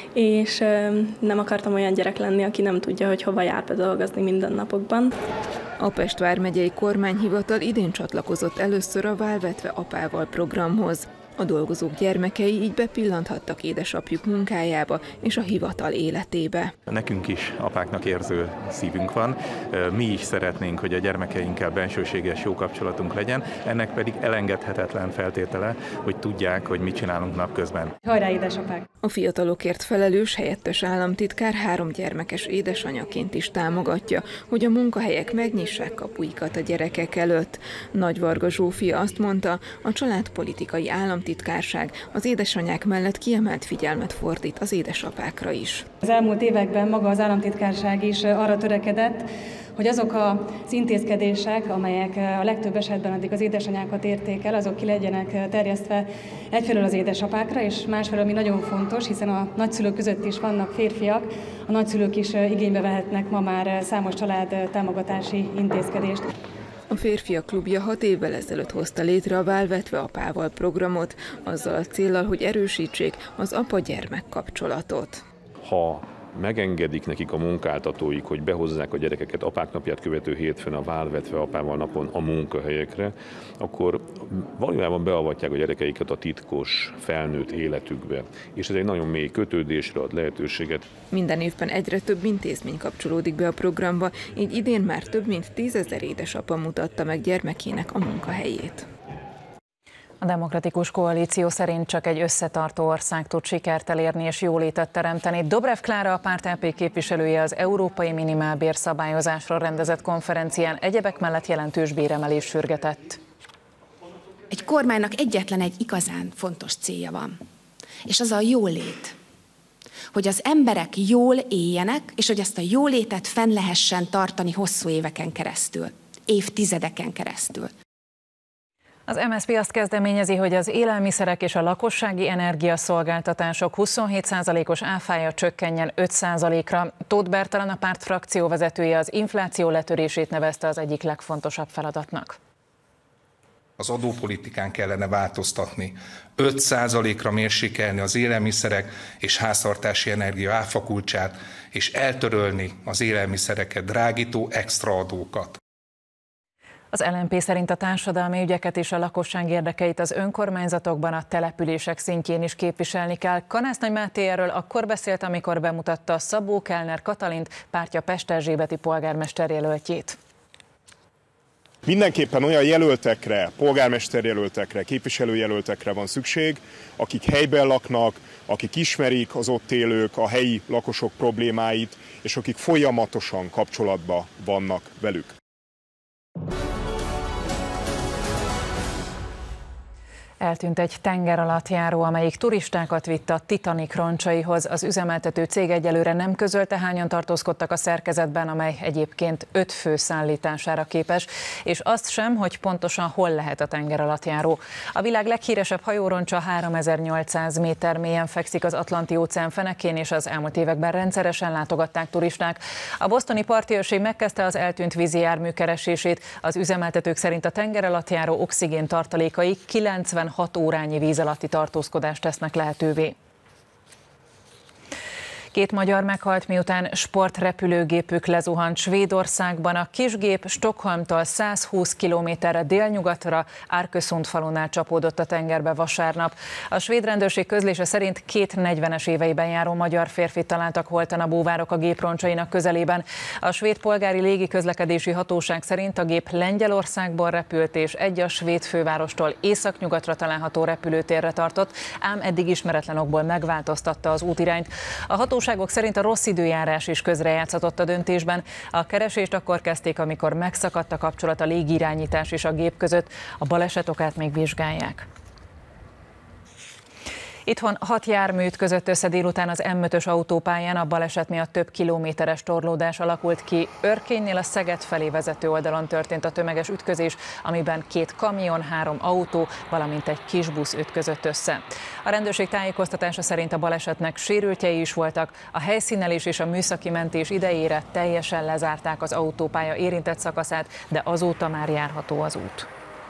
és ö, nem akartam olyan gyerek lenni, aki nem tudja, hogy hova jár be dolgozni mindennapokban. A Pest vármegyei kormányhivatal idén csatlakozott először a Válvetve apával programhoz. A dolgozók gyermekei így bepillanthattak édesapjuk munkájába és a hivatal életébe. Nekünk is apáknak érző szívünk van, mi is szeretnénk, hogy a gyermekeinkkel bensőséges jó kapcsolatunk legyen, ennek pedig elengedhetetlen feltétele, hogy tudják, hogy mit csinálunk napközben. Hajrá, édesapák! A fiatalokért felelős helyettes államtitkár három gyermekes édesanyaként is támogatja, hogy a munkahelyek megnyissák kapuikat a gyerekek előtt. Nagy Varga Zsófia azt mondta, a családpolitikai államtitkárság az édesanyák mellett kiemelt figyelmet fordít az édesapákra is. Az elmúlt években maga az államtitkárság is arra törekedett, hogy azok az intézkedések, amelyek a legtöbb esetben addig az édesanyákat érték el, azok ki legyenek terjesztve egyfelől az édesapákra, és másfelől, ami nagyon fontos, hiszen a nagyszülők között is vannak férfiak, a nagyszülők is igénybe vehetnek ma már számos család támogatási intézkedést. A Férfiak Klubja hat évvel ezelőtt hozta létre a Válvetve apával programot, azzal a céllal, hogy erősítsék az apa-gyermek kapcsolatot. Ha megengedik nekik a munkáltatóik, hogy behozzák a gyerekeket apák napját követő hétfőn a Válvetve apával napon a munkahelyekre, akkor valójában beavatják a gyerekeiket a titkos felnőtt életükbe. És ez egy nagyon mély kötődésre ad lehetőséget. Minden évben egyre több intézmény kapcsolódik be a programba, így idén már több mint tízezer édesapa mutatta meg gyermekének a munkahelyét. A Demokratikus Koalíció szerint csak egy összetartó ország tud sikert elérni és jólétet teremteni. Dobrev Klára, a párt é pé képviselője az európai minimálbér szabályozásról rendezett konferencián egyebek mellett jelentős béremelés sürgetett. Egy kormánynak egyetlen egy igazán fontos célja van, és az a jólét. Hogy az emberek jól éljenek, és hogy ezt a jólétet fenn lehessen tartani hosszú éveken keresztül, évtizedeken keresztül. Az em es zé pé azt kezdeményezi, hogy az élelmiszerek és a lakossági energiaszolgáltatások huszonhét százalékos áfája csökkenjen öt százalékra. Tóth Bertalan, a párt frakcióvezetője, az infláció letörését nevezte az egyik legfontosabb feladatnak. Az adópolitikán kellene változtatni, öt százalékra mérsékelni az élelmiszerek és háztartási energia áfakulcsát, és eltörölni az élelmiszereket drágító extra adókat. Az el en pé szerint a társadalmi ügyeket és a lakosság érdekeit az önkormányzatokban, a települések szintjén is képviselni kell. Kanász-Nagy Máté erről akkor beszélt, amikor bemutatta Szabó Kellner Katalint, pártja pesterzsébeti polgármester jelöltjét. Mindenképpen olyan jelöltekre, polgármesterjelöltekre, képviselőjelöltekre van szükség, akik helyben laknak, akik ismerik az ott élők, a helyi lakosok problémáit, és akik folyamatosan kapcsolatban vannak velük. Eltűnt egy tengeralattjáró, amelyik turistákat vitte a Titanic roncsaihoz. Az üzemeltető cég egyelőre nem közölte, hányan tartózkodtak a szerkezetben, amely egyébként öt fő szállítására képes, és azt sem, hogy pontosan hol lehet a tengeralattjáró. A világ leghíresebb hajóroncsa háromezer-nyolcszáz méter mélyen fekszik az Atlanti-óceán fenekén, és az elmúlt években rendszeresen látogatták turisták. A bostoni parti őrség megkezdte az eltűnt vízi jármű keresését. Az üzemeltetők szerint a tengeralattjáró oxigén tartalékai kilencvenhat órányi víz alatti tartózkodást tesznek lehetővé. Két magyar meghalt, miután sportrepülőgépük lezuhant Svédországban. A kisgép Stockholmtól százhúsz kilométerre délnyugatra Arkösund falunál csapódott a tengerbe vasárnap. A svéd rendőrség közlése szerint két negyvenes éveiben járó magyar férfit találtak holtan a búvárok a gép roncsainak közelében. A svéd polgári légiközlekedési hatóság szerint a gép Lengyelországból repült, és egy a svéd fővárostól északnyugatra található repülőtérre tartott, ám eddig ismeretlen okból megváltoztatta az útirányt. A hatóság A hatóságok szerint a rossz időjárás is közrejátszott a döntésben. A keresést akkor kezdték, amikor megszakadt a kapcsolat a légirányítás és a gép között. A baleset okát még vizsgálják. Itthon hat jármű ütközött össze délután az M ötös autópályán, a baleset miatt több kilométeres torlódás alakult ki. Örkénynél a Szeged felé vezető oldalon történt a tömeges ütközés, amiben két kamion, három autó, valamint egy kis busz ütközött össze. A rendőrség tájékoztatása szerint a balesetnek sérültjei is voltak. A helyszínelés és a műszaki mentés idejére teljesen lezárták az autópálya érintett szakaszát, de azóta már járható az út.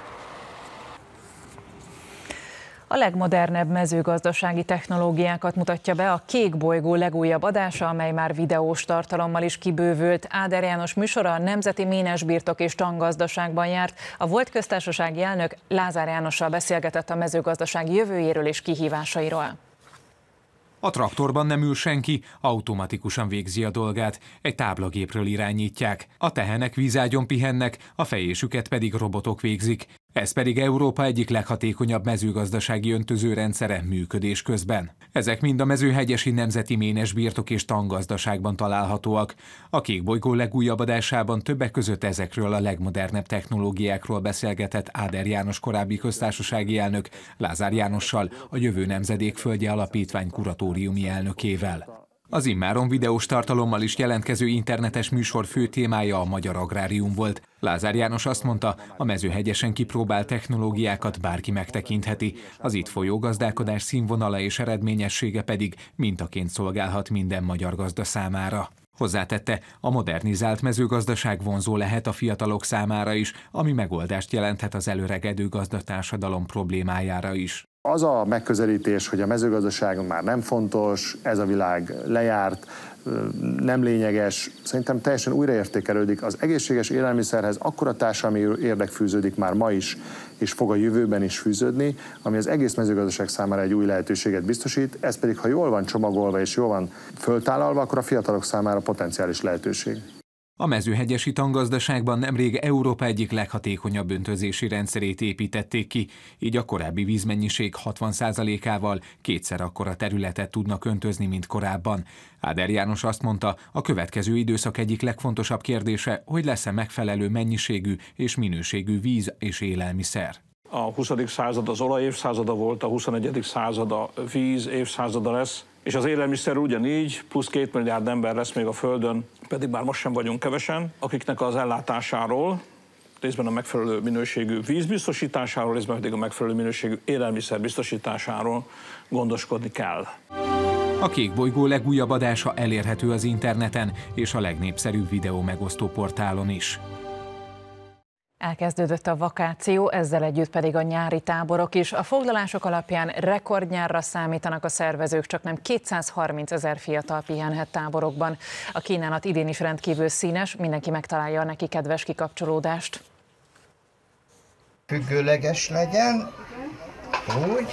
A legmodernebb mezőgazdasági technológiákat mutatja be a Kék bolygó legújabb adása, amely már videós tartalommal is kibővült. Áder János műsora a Nemzeti Ménesbirtok és Tangazdaságban járt. A volt köztársasági elnök Lázár Jánossal beszélgetett a mezőgazdaság jövőjéről és kihívásairól. A traktorban nem ül senki, automatikusan végzi a dolgát, egy táblagépről irányítják. A tehenek vízágyon pihennek, a fejésüket pedig robotok végzik. Ez pedig Európa egyik leghatékonyabb mezőgazdasági öntözőrendszere működés közben. Ezek mind a Mezőhegyesi Nemzeti Ménesbirtok és Tangazdaságban találhatóak. A Kék bolygó legújabb adásában többek között ezekről a legmodernebb technológiákról beszélgetett Áder János korábbi köztársasági elnök Lázár Jánossal, a Jövő Nemzedék Földje Alapítvány kuratóriumi elnökével. Az immáron videós tartalommal is jelentkező internetes műsor fő témája a magyar agrárium volt. Lázár János azt mondta, a Mezőhegyesen kipróbált technológiákat bárki megtekintheti, az itt folyó gazdálkodás színvonala és eredményessége pedig mintaként szolgálhat minden magyar gazda számára. Hozzátette, a modernizált mezőgazdaság vonzó lehet a fiatalok számára is, ami megoldást jelenthet az előregedő gazdatársadalom problémájára is. Az a megközelítés, hogy a mezőgazdaság már nem fontos, ez a világ lejárt, nem lényeges, szerintem teljesen újraértékelődik. Az egészséges élelmiszerhez akkora társadalmi érdek fűződik már ma is, és fog a jövőben is fűződni, ami az egész mezőgazdaság számára egy új lehetőséget biztosít, ez pedig, ha jól van csomagolva és jól van föltállalva, akkor a fiatalok számára potenciális lehetőség. A Mezőhegyesi Tangazdaságban nemrég Európa egyik leghatékonyabb öntözési rendszerét építették ki, így a korábbi vízmennyiség hatvan százalékával kétszer akkora területet tudnak öntözni, mint korábban. Áder János azt mondta, a következő időszak egyik legfontosabb kérdése, hogy lesz-e megfelelő mennyiségű és minőségű víz és élelmiszer. A huszadik század az olaj évszázada volt, a huszonegyedik század a víz évszázada lesz, és az élelmiszer ugyanígy, plusz két milliárd ember lesz még a Földön, pedig már most sem vagyunk kevesen, akiknek az ellátásáról, részben a megfelelő minőségű víz biztosításáról, részben pedig a megfelelő minőségű élelmiszer biztosításáról gondoskodni kell. A Kék bolygó legújabb adása elérhető az interneten és a legnépszerűbb videó megosztó portálon is. Elkezdődött a vakáció, ezzel együtt pedig a nyári táborok is. A foglalások alapján rekordnyárra számítanak a szervezők, csaknem kétszázharminc ezer fiatal pihenhet táborokban. A kínálat idén is rendkívül színes, mindenki megtalálja a neki kedves kikapcsolódást. függőleges legyen, úgy,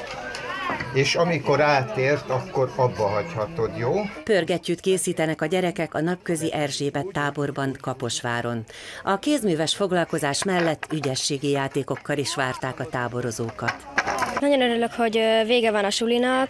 és amikor átért, akkor abba hagyhatod, jó? Pörgettyűt készítenek a gyerekek a Napközi Erzsébet táborban, Kaposváron. A kézműves foglalkozás mellett ügyességi játékokkal is várták a táborozókat. Nagyon örülök, hogy vége van a sulinak.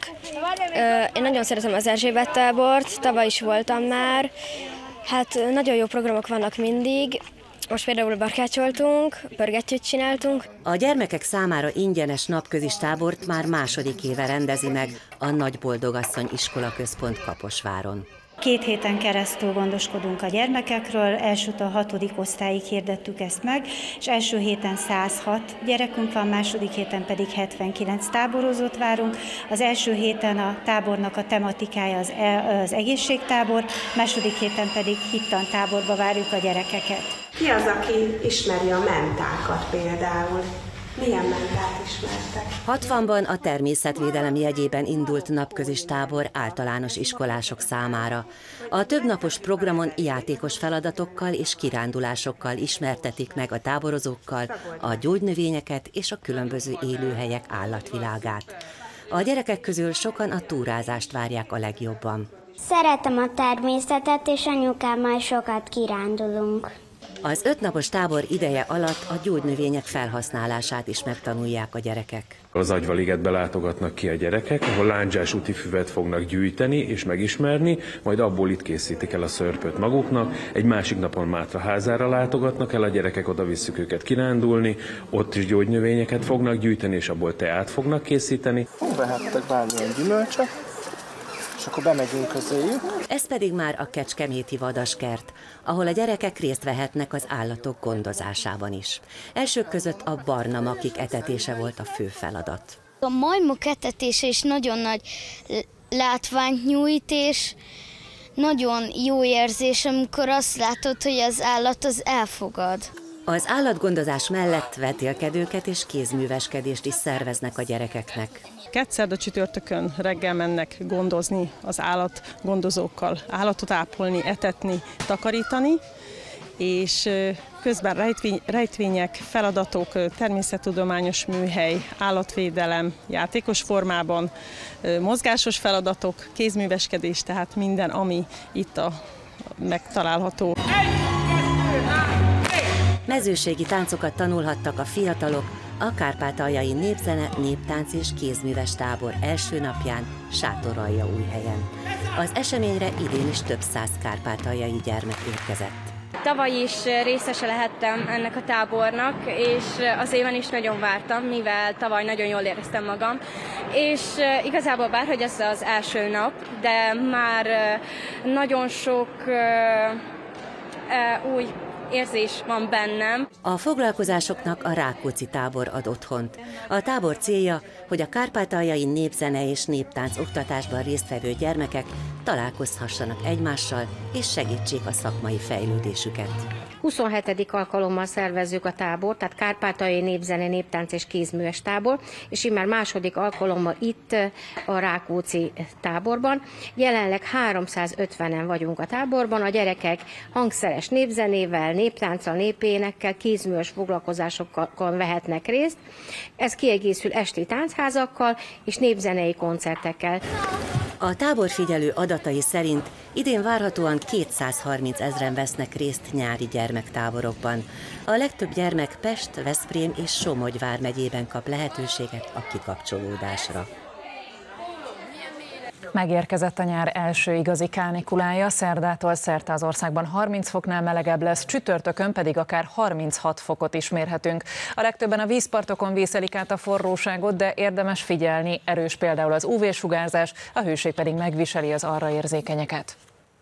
Én nagyon szeretem az Erzsébet tábort, tavaly is voltam már. Hát nagyon jó programok vannak mindig. Most például barkácsoltunk, pörgettyűt csináltunk. A gyermekek számára ingyenes napközis tábort már második éve rendezi meg a Nagyboldogasszony Iskolaközpont Kaposváron. Két héten keresztül gondoskodunk a gyermekekről, elsőtől a hatodik osztályig hirdettük ezt meg, és első héten száz hat gyerekünk van, második héten pedig hetvenkilenc táborozót várunk. Az első héten a tábornak a tematikája az, az egészségtábor, második héten pedig hittantáborba várjuk a gyerekeket. Ki az, aki ismeri a mentákat például? Milyen mentát ismertek? hatvanban a természetvédelem jegyében indult napközis tábor általános iskolások számára. A többnapos programon játékos feladatokkal és kirándulásokkal ismertetik meg a táborozókkal a gyógynövényeket és a különböző élőhelyek állatvilágát. A gyerekek közül sokan a túrázást várják a legjobban. Szeretem a természetet, és anyukámmal sokat kirándulunk. Az ötnapos tábor ideje alatt a gyógynövények felhasználását is megtanulják a gyerekek. Az Agyva-ligetbe látogatnak ki a gyerekek, ahol lándzsás útifüvet fognak gyűjteni és megismerni, majd abból itt készítik el a szörpöt maguknak. Egy másik napon Mátraházára látogatnak el a gyerekek, oda visszük őket kirándulni, ott is gyógynövényeket fognak gyűjteni, és abból teát fognak készíteni. Vehettek bármilyen gyümölcsöt, és akkor bemegyünk közéjük. Ez pedig már a Kecskeméti Vadaskert, ahol a gyerekek részt vehetnek az állatok gondozásában is. Elsők között a barna makik etetése volt a fő feladat. A majmok etetése is nagyon nagy látványt nyújt, és nagyon jó érzés, amikor azt látod, hogy az állat az elfogad. Az állatgondozás mellett vetélkedőket és kézműveskedést is szerveznek a gyerekeknek. Kettszerda csütörtökön reggel mennek gondozni az állatgondozókkal, állatot ápolni, etetni, takarítani, és közben rejtvény, rejtvények, feladatok, természettudományos műhely, állatvédelem, játékos formában, mozgásos feladatok, kézműveskedés, tehát minden, ami itt a megtalálható. Mezőségi táncokat tanulhattak a fiatalok a Kárpátaljai Népzene, Néptánc és Kézműves tábor első napján Sátoraljaújhelyen. Az eseményre idén is több száz kárpátaljai gyermek érkezett. Tavaly is részese lehettem ennek a tábornak, és az éven is nagyon vártam, mivel tavaly nagyon jól éreztem magam. És igazából bárhogy ez az első nap, de már nagyon sok új érzés van bennem. A foglalkozásoknak a Rákóczi tábor ad otthont. A tábor célja, hogy a kárpátaljai népzene és néptánc oktatásban résztvevő gyermekek találkozhassanak egymással és segítsék a szakmai fejlődésüket. huszonhetedik alkalommal szervezzük a tábor, tehát Kárpátaljai Népzene, Néptánc és Kézműves tábor, és immár második alkalommal itt a Rákóczi táborban. Jelenleg háromszázötvenen vagyunk a táborban, a gyerekek hangszeres népzenével, néptánccal, népénekkel, kézműves foglalkozásokkal vehetnek részt. Ez kiegészül esti táncházakkal és népzenei koncertekkel. A táborfigyelő adatai szerint idén várhatóan kétszázharminc ezren vesznek részt nyári gyermektáborokban. A legtöbb gyermek Pest, Veszprém és Somogy vármegyében kap lehetőséget a kikapcsolódásra. Megérkezett a nyár első igazi kánikulája, szerdától szerte az országban harminc foknál melegebb lesz, csütörtökön pedig akár harminchat fokot is mérhetünk. A legtöbben a vízpartokon vészelik át a forróságot, de érdemes figyelni, erős például az ú vé-sugárzás, a hőség pedig megviseli az arra érzékenyeket.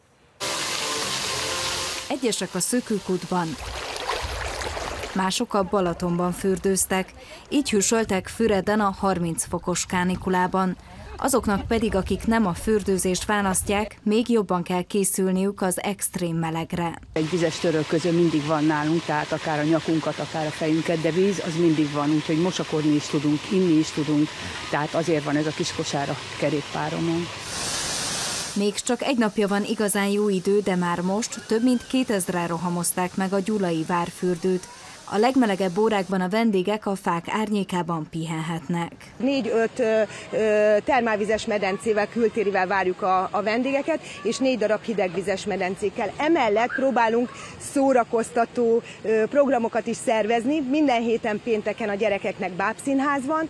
Egyesek a Szökőkútban, mások a Balatonban fürdőztek, így hűsöltek Füreden a harminc fokos kánikulában. Azoknak pedig, akik nem a fürdőzést választják, még jobban kell készülniük az extrém melegre. Egy vizes törölköző mindig van nálunk, tehát akár a nyakunkat, akár a fejünket, de víz az mindig van, úgyhogy mosakodni is tudunk, inni is tudunk, tehát azért van ez a kis kosár a kerékpáromon. Még csak egy napja van igazán jó idő, de már most több mint kétezren rohamozták meg a Gyulai várfürdőt. A legmelegebb órákban a vendégek a fák árnyékában pihenhetnek. Négy-öt termálvizes medencével, kültérivel várjuk a, a vendégeket, és négy darab hidegvizes medencékkel. Emellett próbálunk szórakoztató ö, programokat is szervezni. Minden héten pénteken a gyerekeknek bábszínház van.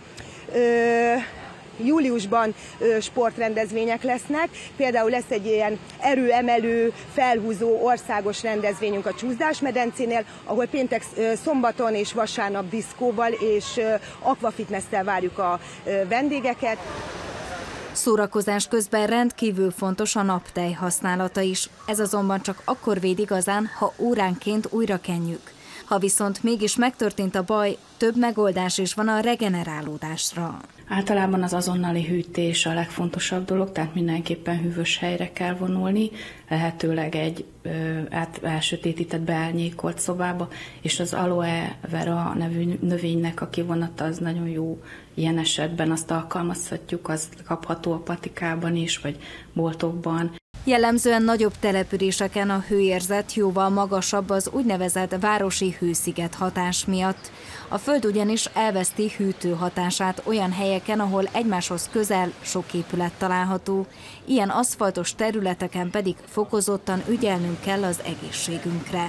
Ö, Júliusban sportrendezvények lesznek, például lesz egy ilyen erőemelő, felhúzó országos rendezvényünk a Csúszdásmedencénél, ahol péntek, szombaton és vasárnap diszkóval és akvafitnesszel várjuk a vendégeket. Szórakozás közben rendkívül fontos a naptej használata is. Ez azonban csak akkor véd igazán, ha óránként újra kenjük. Ha viszont mégis megtörtént a baj, több megoldás is van a regenerálódásra. Általában az azonnali hűtés a legfontosabb dolog, tehát mindenképpen hűvös helyre kell vonulni, lehetőleg egy ö, át, elsötétített, beárnyékolt szobába, és az aloe vera nevű növénynek a kivonata az nagyon jó. Ilyen esetben azt alkalmazhatjuk, az kapható a patikában is, vagy boltokban. Jellemzően nagyobb településeken a hőérzet jóval magasabb az úgynevezett városi hősziget hatás miatt. A Föld ugyanis elveszti hűtő hatását olyan helyeken, ahol egymáshoz közel sok épület található, ilyen aszfaltos területeken pedig fokozottan ügyelnünk kell az egészségünkre.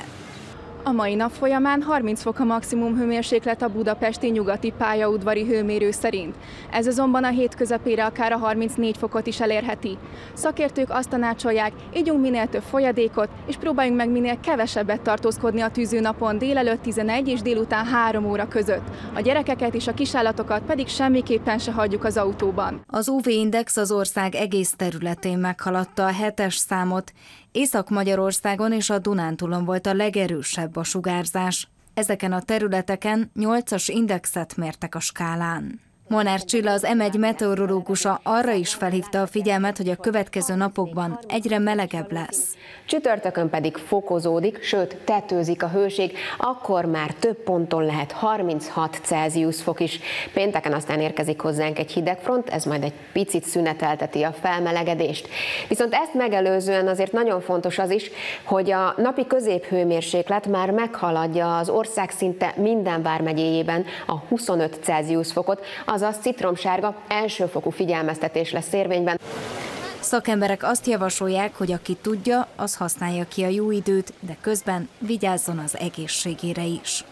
A mai nap folyamán harminc fok a maximum hőmérséklet a budapesti nyugati pályaudvari hőmérő szerint. Ez azonban a hét közepére akár a harmincnégy fokot is elérheti. Szakértők azt tanácsolják, igyunk minél több folyadékot, és próbáljunk meg minél kevesebbet tartózkodni a tűzőnapon délelőtt tizenegy és délután három óra között. A gyerekeket és a kisállatokat pedig semmiképpen se hagyjuk az autóban. Az u vé-index az ország egész területén meghaladta a hetes számot. Észak-Magyarországon és a Dunántúlon volt a legerősebb a sugárzás. Ezeken a területeken nyolcas indexet mértek a skálán. Molnár Csilla, az em egy meteorológusa arra is felhívta a figyelmet, hogy a következő napokban egyre melegebb lesz. Csütörtökön pedig fokozódik, sőt tetőzik a hőség, akkor már több ponton lehet harminchat Celsius fok is. Pénteken aztán érkezik hozzánk egy hidegfront, ez majd egy picit szünetelteti a felmelegedést. Viszont ezt megelőzően azért nagyon fontos az is, hogy a napi középhőmérséklet már meghaladja az ország szinte minden vármegyéjében a huszonöt Celsius fokot, azaz citromsárga elsőfokú figyelmeztetés lesz érvényben. Szakemberek azt javasolják, hogy aki tudja, az használja ki a jó időt, de közben vigyázzon az egészségére is.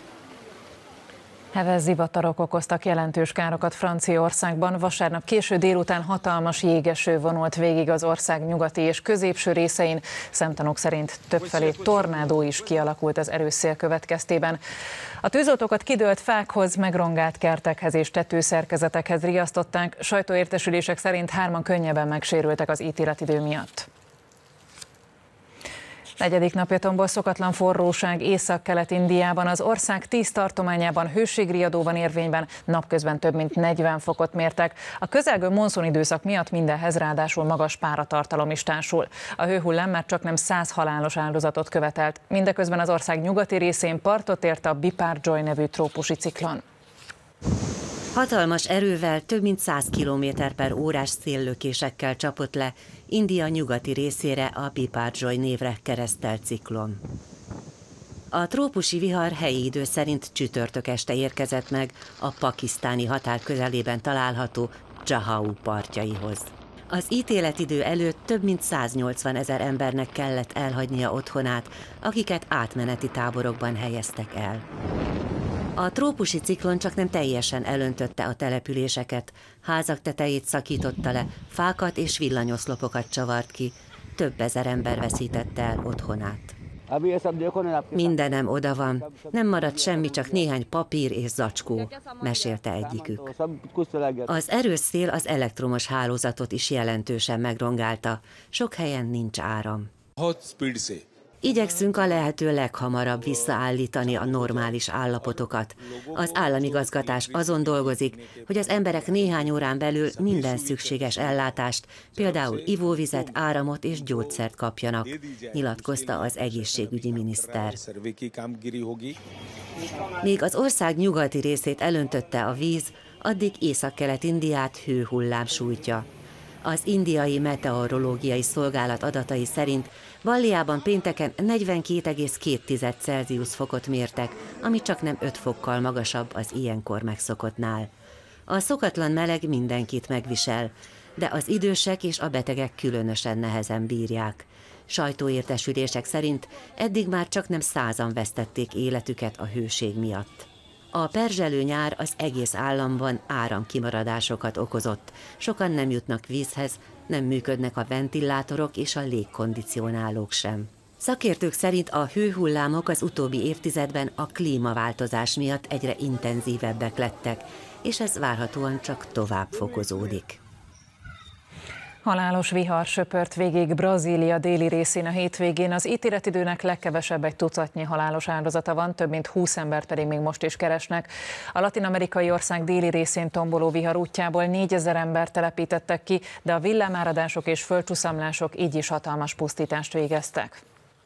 Heves zivatarok okoztak jelentős károkat Franciaországban. Vasárnap késő délután hatalmas jégeső vonult végig az ország nyugati és középső részein. Szemtanúk szerint többfelé tornádó is kialakult az erős szél következtében. A tűzoltókat kidőlt fákhoz, megrongált kertekhez és tetőszerkezetekhez riasztották. Sajtóértesülések szerint hárman könnyebben megsérültek az ítéletidő miatt. Negyedik napja tombol szokatlan forróság Észak-Kelet-Indiában. Az ország tíz tartományában hőségriadó van érvényben, napközben több mint negyven fokot mértek. A közelgő monszunidőszak miatt mindenhez ráadásul magas páratartalom is társul. A hőhullám már csaknem száz halálos áldozatot követelt. Mindeközben az ország nyugati részén partot ért a Biparjoy nevű trópusi ciklon. Hatalmas erővel több mint száz kilométer per órás széllökésekkel csapott le India nyugati részére a Biparjoy névre keresztelt ciklon. A trópusi vihar helyi idő szerint csütörtök este érkezett meg a pakisztáni határ közelében található Jahau partjaihoz. Az ítéletidő előtt több mint száznyolcvan ezer embernek kellett elhagynia otthonát, akiket átmeneti táborokban helyeztek el. A trópusi ciklon csak nem teljesen elöntötte a településeket, házak tetejét szakította le, fákat és villanyoszlopokat csavart ki, több ezer ember veszítette el otthonát. Mindenem oda van, nem maradt semmi, csak néhány papír és zacskó, mesélte egyikük. Az erős szél az elektromos hálózatot is jelentősen megrongálta, sok helyen nincs áram. Igyekszünk a lehető leghamarabb visszaállítani a normális állapotokat. Az államigazgatás azon dolgozik, hogy az emberek néhány órán belül minden szükséges ellátást, például ivóvizet, áramot és gyógyszert kapjanak, nyilatkozta az egészségügyi miniszter. Míg az ország nyugati részét elöntötte a víz, addig Észak-Kelet-Indiát hőhullám sújtja. Az indiai meteorológiai szolgálat adatai szerint Valliában pénteken negyvenkét egész két Celsius fokot mértek, ami csak nem öt fokkal magasabb az ilyenkor megszokottnál. A szokatlan meleg mindenkit megvisel, de az idősek és a betegek különösen nehezen bírják. Sajtóértesülések szerint eddig már csak nem százan vesztették életüket a hőség miatt. A perzselő nyár az egész államban áramkimaradásokat okozott. Sokan nem jutnak vízhez, nem működnek a ventilátorok és a légkondicionálók sem. Szakértők szerint a hőhullámok az utóbbi évtizedben a klímaváltozás miatt egyre intenzívebbek lettek, és ez várhatóan csak tovább fokozódik. Halálos vihar söpört végig Brazília déli részén a hétvégén. Az ítélt időnek legkevesebb egy tucatnyi halálos áldozata van, több mint húsz embert pedig még most is keresnek. A latin-amerikai ország déli részén tomboló vihar útjából négyezer embert telepítettek ki, de a villámáradások és földcsúszamlások így is hatalmas pusztítást végeztek.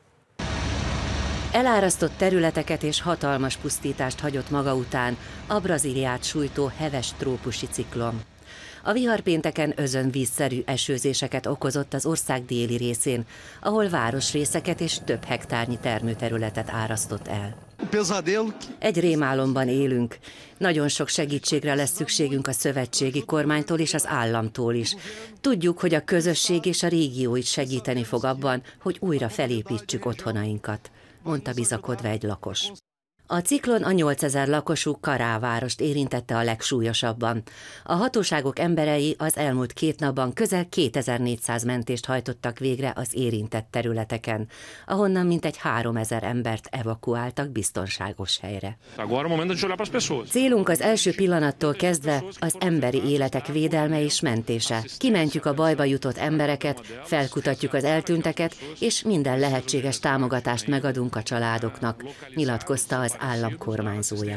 Elárasztott területeket és hatalmas pusztítást hagyott maga után a Brazíliát sújtó heves trópusi ciklon. A vihar pénteken özönvízszerű esőzéseket okozott az ország déli részén, ahol városrészeket és több hektárnyi termőterületet árasztott el. Egy rémálomban élünk. Nagyon sok segítségre lesz szükségünk a szövetségi kormánytól és az államtól is. Tudjuk, hogy a közösség és a régió is segíteni fog abban, hogy újra felépítsük otthonainkat, mondta bizakodva egy lakos. A ciklon a nyolcezer lakosú Cará várost érintette a legsúlyosabban. A hatóságok emberei az elmúlt két napban közel kétezer-négyszáz mentést hajtottak végre az érintett területeken, ahonnan mintegy háromezer embert evakuáltak biztonságos helyre. Célunk az első pillanattól kezdve az emberi életek védelme és mentése. Kimentjük a bajba jutott embereket, felkutatjuk az eltűnteket, és minden lehetséges támogatást megadunk a családoknak, nyilatkozta az állam kormányzója.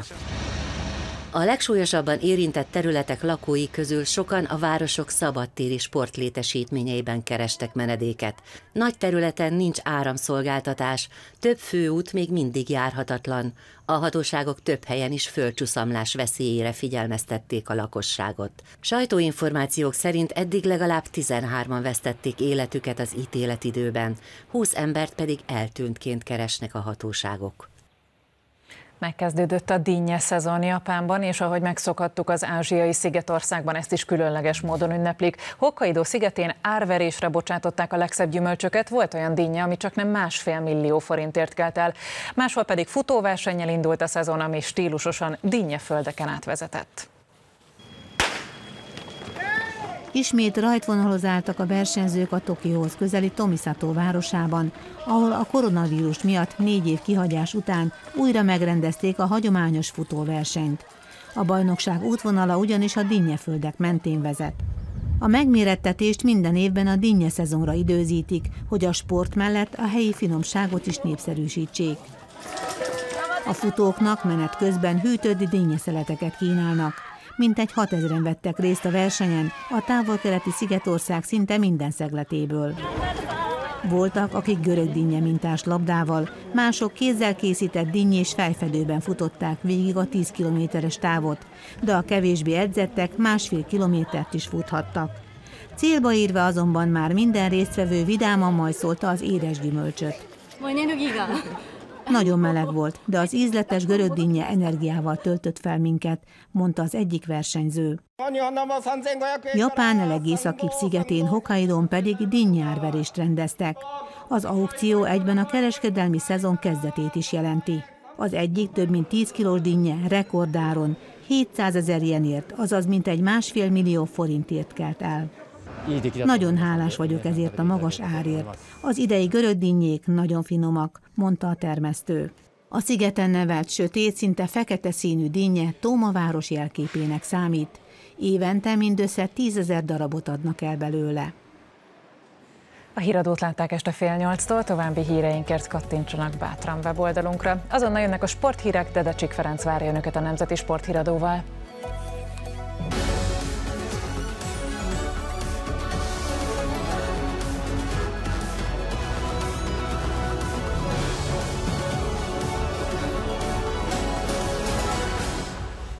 A legsúlyosabban érintett területek lakói közül sokan a városok szabadtéri sportlétesítményeiben kerestek menedéket. Nagy területen nincs áramszolgáltatás, több főút még mindig járhatatlan. A hatóságok több helyen is földcsúszamlás veszélyére figyelmeztették a lakosságot. Sajtóinformációk szerint eddig legalább tizenhárman vesztették életüket az ítéletidőben, húsz embert pedig eltűntként keresnek a hatóságok. Megkezdődött a dinnye szezon Japánban, és ahogy megszokhattuk, az ázsiai szigetországban ezt is különleges módon ünneplik. Hokkaido szigetén árverésre bocsátották a legszebb gyümölcsöket, volt olyan dinnye, ami csak nem másfél millió forintért kelt el. Máshol pedig futóversennyel indult a szezon, ami stílusosan dinnyeföldeken átvezetett. Ismét rajtvonalhoz álltak a versenyzők a Tokióhoz közeli Tomisato városában, ahol a koronavírus miatt négy év kihagyás után újra megrendezték a hagyományos futóversenyt. A bajnokság útvonala ugyanis a dinnyeföldek mentén vezet. A megmérettetést minden évben a dinnye szezonra időzítik, hogy a sport mellett a helyi finomságot is népszerűsítsék. A futóknak menet közben hűtött dinnyeszeleteket kínálnak. Mintegy hatezren vettek részt a versenyen a távol-keleti szigetország szinte minden szegletéből. Voltak, akik görög dinnye mintás labdával, mások kézzel készített dinnyés fejfedőben futották végig a tíz kilométeres távot, de a kevésbé edzettek másfél kilométert is futhattak. Célba érve azonban már minden résztvevő vidáman majszolta az édes gyümölcsöt. Nagyon meleg volt, de az ízletes görög dinnye energiával töltött fel minket, mondta az egyik versenyző. Japán legészakibb szigetén, Hokkaidón pedig dinnyárverést rendeztek. Az aukció egyben a kereskedelmi szezon kezdetét is jelenti. Az egyik több mint tíz kilós dinnye rekordáron hétszázezer jenért, azaz mintegy másfél millió forintért kelt el. Nagyon hálás vagyok ezért a magas árért. Az idei görög dinnyék nagyon finomak, mondta a termesztő. A szigeten nevelt sötét, szinte fekete színű dinnye Tóma város jelképének számít. Évente mindössze tízezer darabot adnak el belőle. A híradót látták este fél nyolctól, további híreinkért kattintsanak bátran weboldalunkra. Azonnal jönnek a sporthírek, de Decsik Ferenc várja önöket a Nemzeti Sporthíradóval.